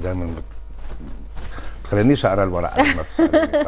دائما تخلينيش اقرا الورق قبل ما تسالني.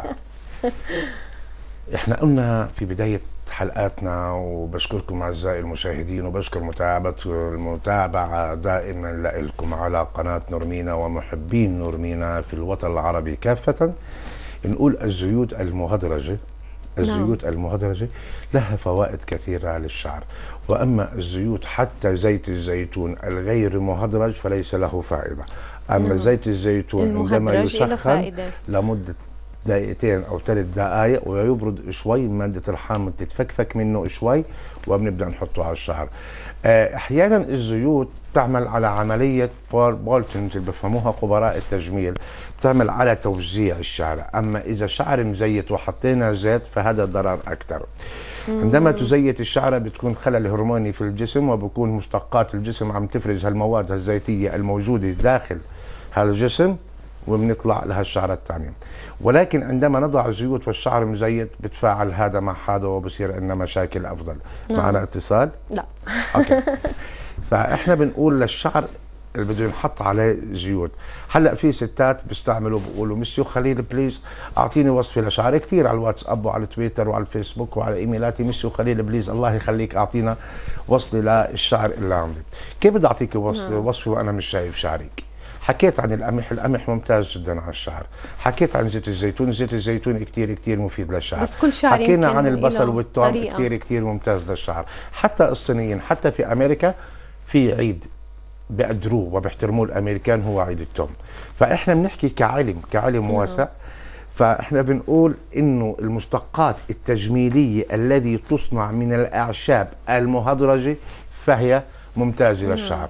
احنا قلنا في بدايه حلقاتنا، وبشكركم اعزائي المشاهدين، وبشكر المتابعه دائما لكم على قناه نورمينا ومحبين نورمينا في الوطن العربي كافه. نقول الزيوت المهدرجه، الزيوت المهدرجة لها فوائد كثيرة للشعر، وأما الزيوت حتى زيت الزيتون الغير مهدرج فليس له فائدة. أما زيت الزيتون عندما يسخن لمدة دقيقتين أو 3 دقائق ويبرد شوي، مادة الحامض تتفكفك منه شوي وبنبدأ نحطه على الشعر. أحيانا الزيوت تعمل على عملية فور بولتنج اللي بفهموها خبراء التجميل، بتعمل على توزيع الشعر. أما إذا شعر مزيت وحطينا زيت فهذا ضرر أكثر. عندما تزيت الشعر بتكون خلل هرموني في الجسم، وبكون مشتقات الجسم عم تفرز هالمواد الزيتية الموجودة داخل هالجسم، وبنطلع لها الشعر الثانية. ولكن عندما نضع زيوت والشعر مزيت بتفاعل هذا مع هذا وبصير عندنا مشاكل أفضل. معنا اتصال؟ لا. أوكي. فإحنا بنقول للشعر اللي بده ينحط عليه زيوت. هلا في ستات بيستعملوا بيقولوا مسيو خليل بليز اعطيني وصفه لشعري، كثير على الواتساب وعلى تويتر وعلى الفيسبوك وعلى ايميلاتي، مسيو خليل بليز الله يخليك اعطينا وصفه للشعر اللي عندي. كيف بدي اعطيك وصفه وانا مش شايف شعرك؟ حكيت عن القمح، القمح ممتاز جدا على الشعر. حكيت عن زيت الزيتون، زيت الزيتون كثير كثير مفيد للشعر. بس كل شعر حكينا عن البصل والثوم كثير كثير ممتاز للشعر. حتى الصينيين، حتى في امريكا في عيد بقدروه وبيحترموه الامريكان هو عيد التوم. فاحنا بنحكي كعلم واسع. فاحنا بنقول انه المشتقات التجميليه التي تصنع من الاعشاب المهدرجه فهي ممتازه للشعر،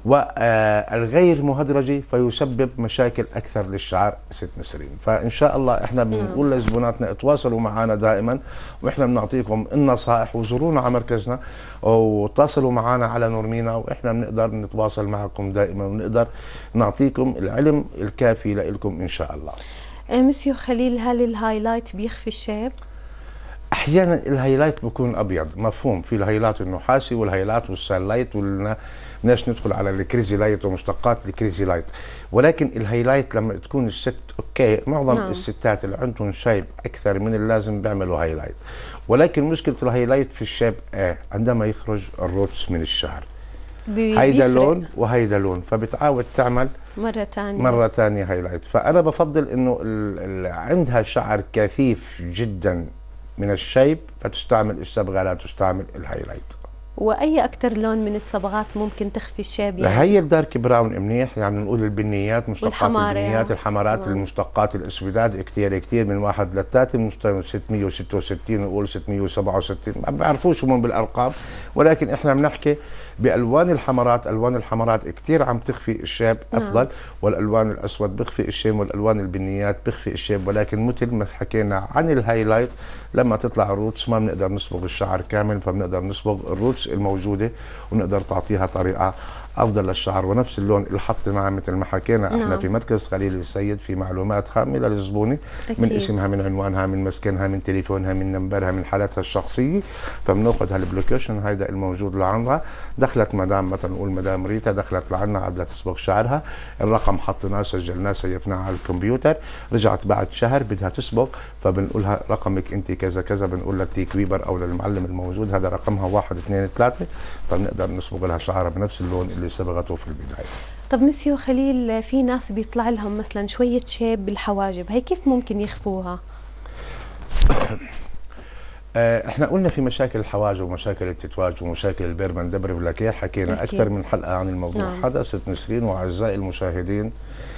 والغير مهدرجه فيسبب مشاكل اكثر للشعر ست نسرين. فان شاء الله احنا بنقول لزبوناتنا اتواصلوا معنا دائما، واحنا بنعطيكم النصائح، وزورونا على مركزنا وتواصلوا معنا على نورمينا، واحنا بنقدر نتواصل معكم دائما ونقدر نعطيكم العلم الكافي لكم ان شاء الله. مسيو خليل، هل الهايلايت بيخفي الشيب؟ احيانا الهايلايت بيكون ابيض، مفهوم، في الهايلايت النحاسي والهايلايت والسايلايت، بدناش ندخل على الكريزي لايت ومشتقات الكريزي لايت. ولكن الهايلايت لما تكون الست اوكي، معظم الستات اللي عندهم شيب اكثر من اللازم بيعملوا هايلايت. ولكن مشكله الهايلايت في الشيب عندما يخرج الروتس من الشعر، هيدا لون وهيدا لون، فبتعاود تعمل مرة ثانية هايلايت. فأنا بفضل إنه عندها شعر كثيف جدا من الشيب فتستعمل الصبغة، لا تستعمل الهايلايت. واي اكثر لون من الصبغات ممكن تخفي الشيب؟ يعني هي الدارك براون منيح، يعني نقول البنيات، مشتقات البنيات، الحمرات، المشتقات الاسودات كثير كثير، من 1 ل 3 من 666 نقول 667، ما بعرفوش هم بالارقام، ولكن احنا بنحكي بالوان الحمرات. الوان الحمرات كثير عم تخفي الشيب افضل، والالوان الاسود بخفي الشيب، والالوان البنيات بخفي الشيب. ولكن مثل ما حكينا عن الهايلايت، لما تطلع الروتس ما بنقدر نصبغ الشعر كامل، فبنقدر نصبغ الروتس الموجوده ونقدر تعطيها طريقه افضل للشعر. ونفس اللون اللي حطيناه مثل ما حكينا احنا في مركز خليل السيد في معلومات هامه للزبونه، من اسمها، من عنوانها، من مسكنها، من تليفونها، من نمبرها، من حالتها الشخصيه، فبناخذ هالبلوكيشن هيدا الموجود لعندها. دخلت مدام، مثلا نقول مدام ريتا، دخلت لعنا عبلة تصبغ شعرها، الرقم حطيناه سجلناه سيفناه على الكمبيوتر، رجعت بعد شهر بدها تصبغ، فبنقولها رقمك انت كذا كذا، بنقول للتيك ويبر او للمعلم الموجود هذا رقمها 1 2 3، فبنقدر نصبغ لها شعرها بنفس اللون اللي صبغته في البدايه. طب مسيو خليل، في ناس بيطلع لهم مثلا شويه شيب بالحواجب، هي كيف ممكن يخفوها؟ احنا قلنا في مشاكل الحواجب ومشاكل التتواج ومشاكل البيرمان دبر بلاكيه، حكينا اكثر من حلقه عن الموضوع هذا ست نسرين. واعزائي المشاهدين،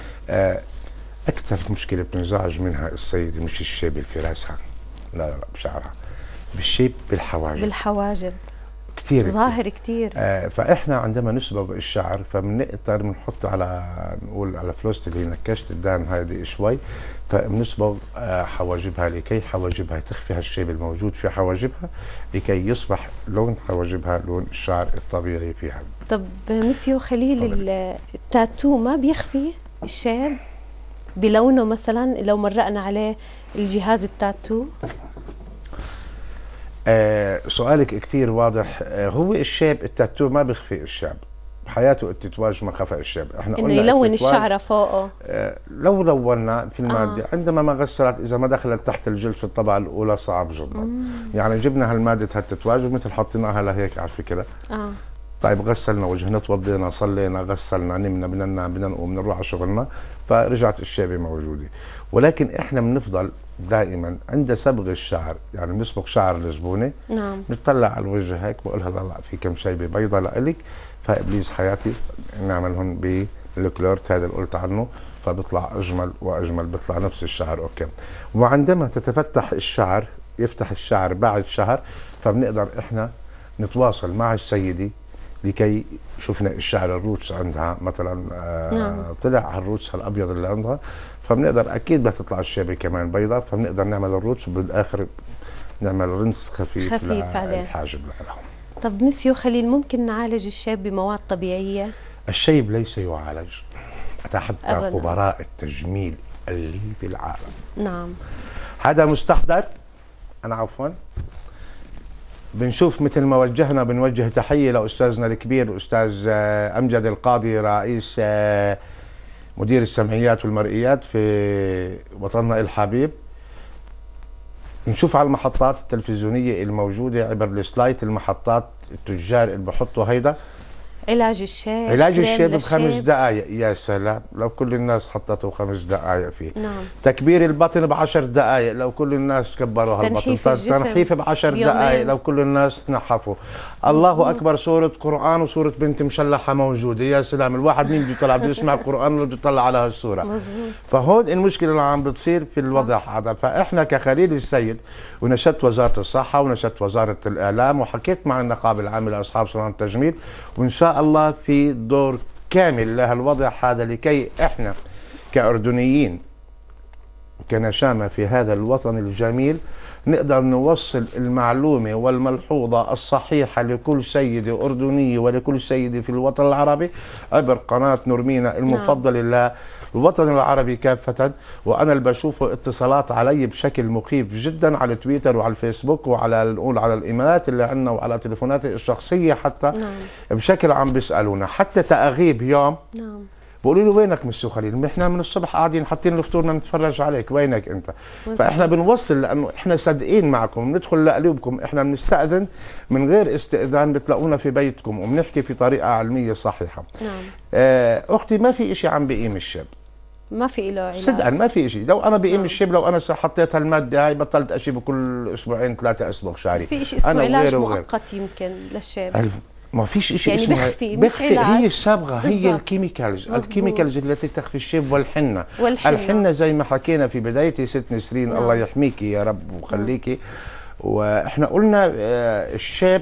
اكثر مشكله بتنزعج منها السيده مش الشيب الفراسه، لا بشعرها، بالشيب بالحواجب كثير ظاهر كثير. فاحنا عندما نصبغ الشعر فبنقدر بنحط على، نقول على فلوس اللي نكشت الدان هذه شوي، فبنصبغ حواجبها لكي حواجبها تخفي هالشيب الموجود في حواجبها، لكي يصبح لون حواجبها لون الشعر الطبيعي فيها. طب مسيو خليل، التاتو ما بيخفي الشيب بلونه؟ مثلا لو مرقنا عليه الجهاز التاتو. سؤالك كثير واضح. هو الشيب، التاتو ما بيخفي الشيب، بحياته التتواج ما خفق الشاب. احنا انه يلون الشعره فوقه. لو لونا في الماده عندما ما غسلت، اذا ما دخلت تحت الجلد في الطبقه الاولى صعب جدا. يعني جبنا هالماده هالتتواج ومثل حطيناها لهيك على فكره. طيب غسلنا وجهنا، توضينا، صلينا، غسلنا، نمنا، بدنا نقوم نروح على شغلنا، فرجعت الشابه موجوده. ولكن احنا بنفضل دائما عند صبغ الشعر، يعني بنصبغ شعر الزبونه. نعم. بنطلع على الوجه هيك بقول لها لا في كم شيبه بيضاء لإلك، فابليس حياتي نعملهم بالكلورت هذا اللي قلت عنه، فبيطلع اجمل واجمل، بيطلع نفس الشعر اوكي. وعندما تتفتح الشعر، يفتح الشعر بعد شهر، فبنقدر احنا نتواصل مع السيده لكي شفنا الشعر الروتس عندها مثلا طلع على الروتس الابيض اللي عندها، فبنقدر اكيد بدها تطلع الشابه كمان بيضاء، فبنقدر نعمل الروتس وبالاخر نعمل رنس خفيف عليه الحاجب لهم. طب مسيو خليل، ممكن نعالج الشاب بمواد طبيعيه؟ الشيب ليس يعالج، حتى خبراء التجميل اللي في العالم. نعم. هذا مستحضر. انا عفوا بنشوف مثل ما وجهنا، بنوجه تحيه لاستاذنا الكبير الاستاذ امجد القاضي، رئيس مدير السمعيات والمرئيات في وطننا الحبيب. نشوف على المحطات التلفزيونيه الموجوده عبر السلايد المحطات التجار اللي بحطوا هيدا علاج الشاب، علاج الشاب ب5 دقائق. يا سلام لو كل الناس حطته 5 دقائق فيه. نعم. تكبير البطن ب10 دقائق لو كل الناس كبروا هالبطن. تنحيف ب10 دقائق لو كل الناس تنحفوا. الله اكبر، سوره قران وسوره بنت مشلحه موجوده. يا سلام، الواحد مين بده يطلع، بده يسمع قران ولا بده يطلع على هالسوره؟ مظبوط. فهون المشكله اللي عم بتصير في الوضع هذا. فاحنا كخليل السيد ونشدت وزاره الصحه ونشدت وزاره الاعلام وحكيت مع النقابه العامه لاصحاب صناعه التجميل، وان شاء الله في دور كامل لهالوضع هذا لكي احنا كأردنيين وكنشامة في هذا الوطن الجميل نقدر نوصل المعلومة والملحوظة الصحيحة لكل سيدة أردنية ولكل سيدة في الوطن العربي عبر قناة نورمينا المفضلة للوطن العربي كافة. وأنا اللي بشوفه اتصالات علي بشكل مخيف جدا على تويتر وعلى الفيسبوك وعلى نقول على الإيميلات اللي عندنا وعلى تليفوناتي الشخصية حتى. بشكل عم بيسألونا، حتى تأغيب يوم بقولوا له وينك مسيو خليل؟ احنا من الصبح قاعدين حاطين الفطور نتفرج عليك، وينك انت؟ فاحنا بنوصل لانه احنا صادقين معكم، بندخل لقلوبكم، احنا بنستأذن من غير استئذان، بتلاقونا في بيتكم وبنحكي في طريقه علميه صحيحه. اختي ما في شيء عم بقيم الشاب، ما في له علاج صدقا، ما في شيء. لو انا بقيم الشاب، لو انا حطيت هالماده هاي بطلت اشيب كل اسبوعين 3 اصبغ شعري. بس في شيء اسمه علاج مؤقت يمكن للشاب. ما فيش شيء يعني اسمه بخفي، مش علاج. هي الصبغه، هي الكيميكالز. الكيميكالز التي تخفي الشيب والحنه. الحنه زي ما حكينا في بدايه ست نسرين، الله يحميكي يا رب وخليكي. واحنا قلنا الشاب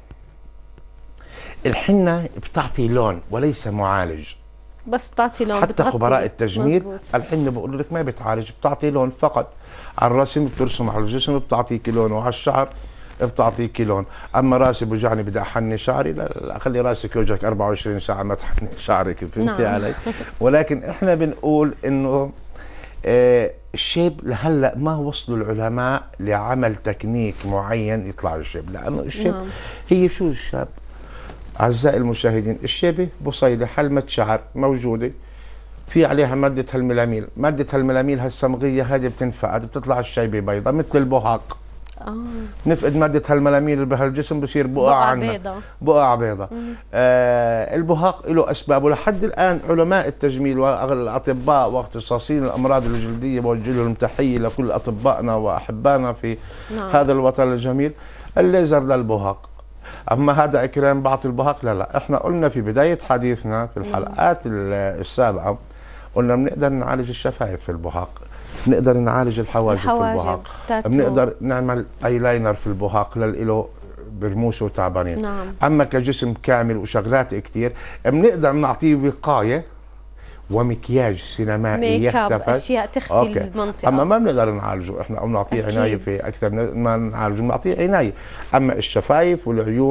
الحنه بتعطي لون وليس معالج، بس بتعطي لون. حتى خبراء التجميل الحنه بقول لك ما بتعالج، بتعطي لون فقط. على الرسم بترسم على الجسم بتعطيك لون، وعلى الشعر بتعطيك لون. اما راسي بوجعني بدي احني شعري، لا خلي راسك يوجعك 24 ساعه ما تحني شعرك، فهمتي علي؟ ولكن احنا بنقول انه الشيب لهلا ما وصلوا العلماء لعمل تكنيك معين يطلع الشيب، لانه الشيب هي شو الشاب؟ اعزائي المشاهدين، الشيبه بصيله حلمه شعر موجوده في عليها ماده هالميلاميل، ماده هالميلاميل هالصمغيه هذه بتنفقد بتطلع الشيبه بيضاء مثل البهاق. نفقد مادة هالملاميل بهالجسم بصير بقع بيضاء. بقع بيضاء. البهاق له أسباب، ولحد الآن علماء التجميل والأطباء واختصاصيين الأمراض الجلدية بوجه لهم تحية لكل أطبائنا وأحبائنا في هذا الوطن الجميل. الليزر للبهاق، أما هذا إكرام بعطي البهاق لا. إحنا قلنا في بداية حديثنا في الحلقات السابقة قلنا بنقدر نعالج الشفايف في البهاق، بنقدر نعالج الحواجب في البهاق، بنقدر نعمل ايلاينر في البهاق للإله برموشه وتعبانين. اما كجسم كامل وشغلات كثير بنقدر نعطيه وقايه ومكياج سينمائي يختفي، اشياء تخفي المنطقه. اما ما بنقدر نعالجه احنا او نعطيه عنايه في اكثر ما نعالجه، بنعطيه عنايه. اما الشفايف والعيون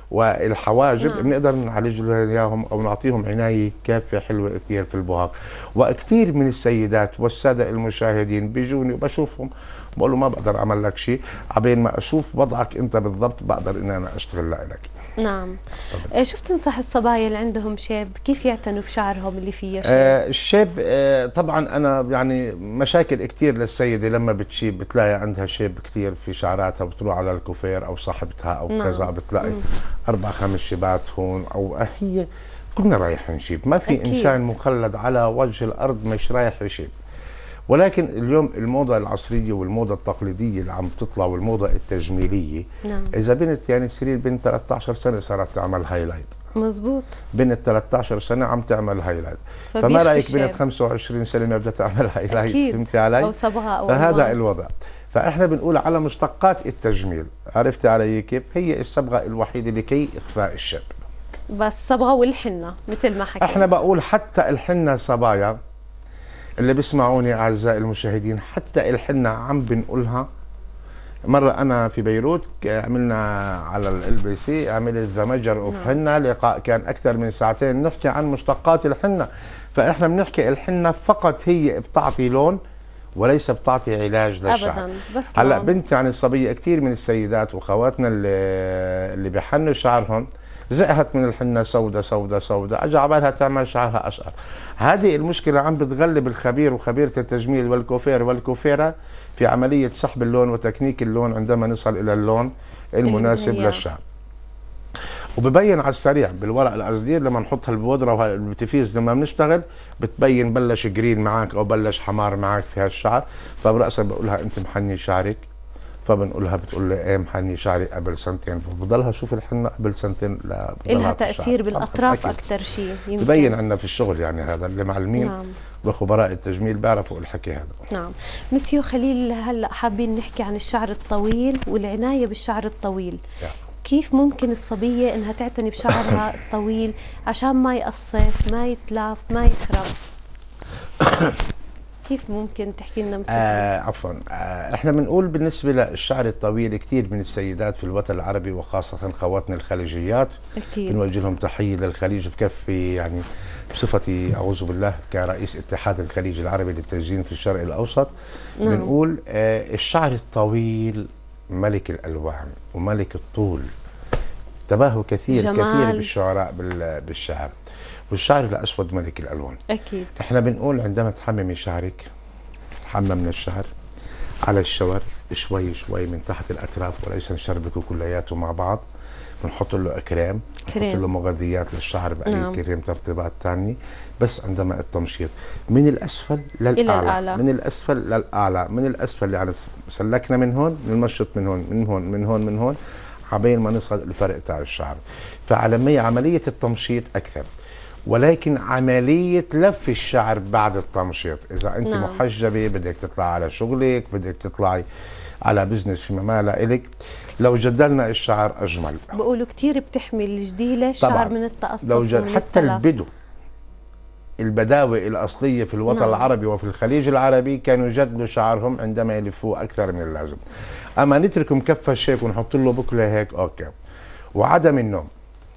والحواجب بنقدر نعالج لهم اياهم او نعطيهم عنايه كافيه حلوه كثير في البهاق. وكثير من السيدات والساده المشاهدين بيجوني وبشوفهم بقول له ما بقدر اعمل لك شيء، عبين ما اشوف وضعك انت بالضبط بقدر ان انا اشتغل لك. نعم. شو بتنصح الصبايا اللي عندهم شيب كيف يعتنوا بشعرهم اللي فيه شيب؟ الشيب طبعا انا يعني مشاكل كثير للسيده لما بتشيب بتلاقي عندها شيب كثير في شعراتها، بتروح على الكوفير او صاحبتها او كذا بتلاقي 4-5 شيبات هون، او هي كلنا رايحين نشيب، ما في أكيد. انسان مخلد على وجه الارض مش رايح يشيب. ولكن اليوم الموضة العصرية والموضة التقليدية اللي عم تطلع والموضة التجميلية، إذا بنت يعني تصير بنت 13 سنة صارت تعمل هايلايت. مزبوط. بنت 13 سنة عم تعمل هايلايت، فما رأيك بنت 25 سنة ما بدها تعمل هايلايت؟ فهمتي علي؟ أو صبغة أو فهذا الوضع. فإحنا بنقول على مشتقات التجميل، عرفتي علي كيف؟ هي الصبغة الوحيدة لكي إخفاء الشب. بس صبغة والحنة مثل ما حكينا. إحنا بقول حتى الحنة صبايا اللي بيسمعوني اعزائي المشاهدين، حتى الحنة عم بنقولها. مرة أنا في بيروت عملنا على LBC عملت ذا ميجر اوف حنة، لقاء كان أكثر من ساعتين نحكي عن مشتقات الحنة. فإحنا بنحكي الحنة فقط هي بتعطي لون وليس بتعطي علاج للشعر أبدا. بس هلا بنت يعني الصبية كثير من السيدات وخواتنا اللي بيحنوا شعرهم زهقت من الحنة سودة سودة سودة، اجى على بالها تعمل شعرها اشقر. هذه المشكلة عم بتغلب الخبير وخبيرة التجميل والكوفير والكوفيرة في عملية سحب اللون وتكنيك اللون عندما نصل الى اللون المناسب للشعر. وببين على السريع بالورق القصدير لما نحطها البودرة والبتفيز لما بنشتغل بتبين بلش جرين معك او بلش حمار معك في هالشعر. فبرأسا بقولها انت محني شعرك، فبنقولها بتقول لي ايه محني شعري قبل سنتين، فبضلها شوف الحنة قبل سنتين لا لها تأثير بالاطراف اكثر شيء يمكن ببين عندنا في الشغل، يعني هذا اللي معلمين وخبراء التجميل بيعرفوا الحكي هذا. نعم. مسيو خليل، هلا حابين نحكي عن الشعر الطويل والعناية بالشعر الطويل. كيف ممكن الصبية انها تعتني بشعرها الطويل عشان ما يقصف، ما يتلاف، ما يخرب؟ كيف ممكن تحكي لنا مثلا؟ عفوا احنا بنقول بالنسبه للشعر الطويل كثير من السيدات في الوطن العربي وخاصه خواتنا الخليجيات اكيد بنوجه لهم تحيه للخليج بكفي، يعني بصفتي اعوذ بالله كرئيس اتحاد الخليج العربي للتزيين في الشرق الاوسط. بنقول الشعر الطويل ملك الالوان وملك الطول، تباهوا كثير بالشعراء بالشعر، والشعر الاسود ملك الالوان. اكيد احنا بنقول عندما تحممي شعرك حمم من الشعر على الشور شوي شوي من تحت الاطراف وليس نشربكه كلياته مع بعض، بنحط له كريم، نحط له مغذيات للشعر بقليل كريم ترطيبات ثانيه، بس عندما التمشيط من الاسفل للاعلى، من الاسفل للاعلى، من الاسفل يعني سلكنا من هون بنمشط من هون من هون من هون من هون عبين ما نصل الفرق تاع الشعر. عمليه التمشيط اكثر، ولكن عملية لف الشعر بعد التمشيط. إذا أنت محجبة بدك تطلع على شغلك، بدك تطلعي على بزنس فيما ما لإلك، لو جدلنا الشعر أجمل. بقولوا كتير بتحمي الجديلة الشعر من التقصف لو حتى البدو البداوي الأصلية في الوطن العربي وفي الخليج العربي كانوا يجدلوا شعرهم عندما يلفوه أكثر من اللازم. أما نتركه مكفش هيك ونحط له بكلة هيك أوكي. وعدم النوم،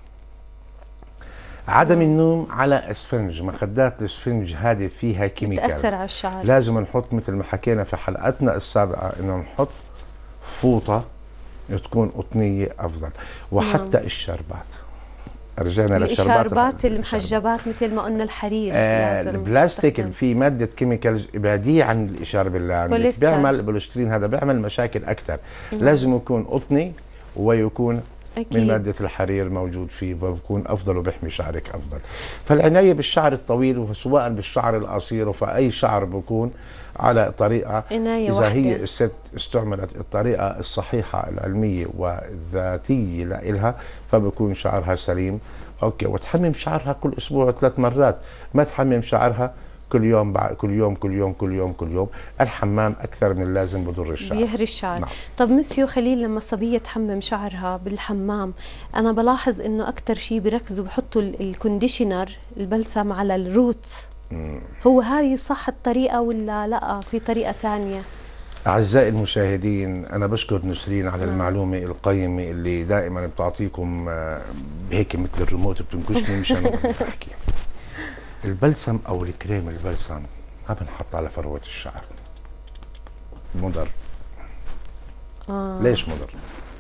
عدم النوم على اسفنج، مخدات الاسفنج هذه فيها كيميكال بتأثر على الشعر. لازم نحط مثل ما حكينا في حلقتنا السابقة انه نحط فوطة تكون قطنية افضل. وحتى الشربات، رجعنا الشربات المحجبات مثل ما قلنا الحرير البلاستيك في مادة كيميكالز ابعديه عن الاشارب اللي عندك، بيعمل البوليسترين، هذا بيعمل مشاكل اكثر. لازم يكون قطني ويكون أكيد. من مادة الحرير موجود فيه، وبكون أفضل وبيحمي شعرك أفضل. فالعناية بالشعر الطويل وسواء بالشعر القصير وفأي شعر بكون على طريقة عناية إذا واحدة. هي الست استعملت الطريقة الصحيحة العلمية والذاتية لإلها فبكون شعرها سليم. أوكي. وتحمم شعرها كل أسبوع 3 مرات، ما تحمم شعرها كل يوم كل يوم كل يوم كل يوم كل يوم. الحمام اكثر من اللازم بضر الشعر، بيهري الشعر. طب مسيو خليل، لما صبيه تحمم شعرها بالحمام انا بلاحظ انه اكثر شيء بيركزوا بحطوا الكونديشنر البلسم على الروت. هو هاي صح الطريقه ولا لا في طريقه ثانيه؟ أعزائي المشاهدين، أنا بشكر نسرين على المعلومة القيمة اللي دائما بتعطيكم بهيك مثل الريموت بتنكشني مشان أحكي. البلسم أو الكريم البلسم ما بنحط على فروة الشعر، مضر. ليش مضر؟